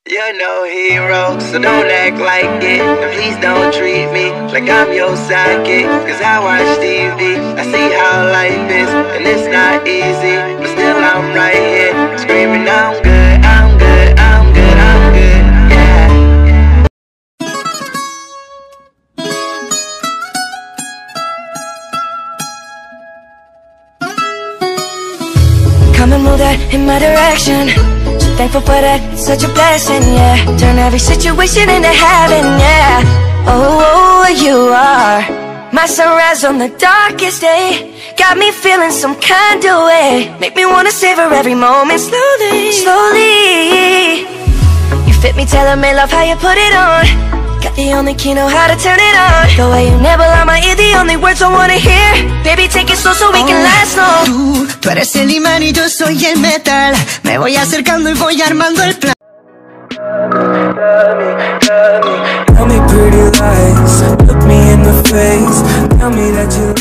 You're no hero, so don't act like it. And please don't treat me like I'm your sidekick. Cause I watch TV, I see how life is, and it's not easy, but still I'm right here, screaming I'm good, I'm good, I'm good, I'm good, yeah. Come and move that in my direction. So thankful for that, it's such a blessing, yeah. Turn every situation into heaven, yeah. Oh, you are my sunrise on the darkest day. Got me feeling some kind of way. Make me wanna savor every moment slowly, slowly. You fit me, tailor-made, love how you put it on. Got the only key, know how to turn it on. The way you nibble on my ear, the only words I wanna hear. Baby, take it slow so we can last long. Tú eres el imán y yo soy el metal. Me voy acercando y voy armando el plan. Tell me pretty lies, look me in the face. Tell me that you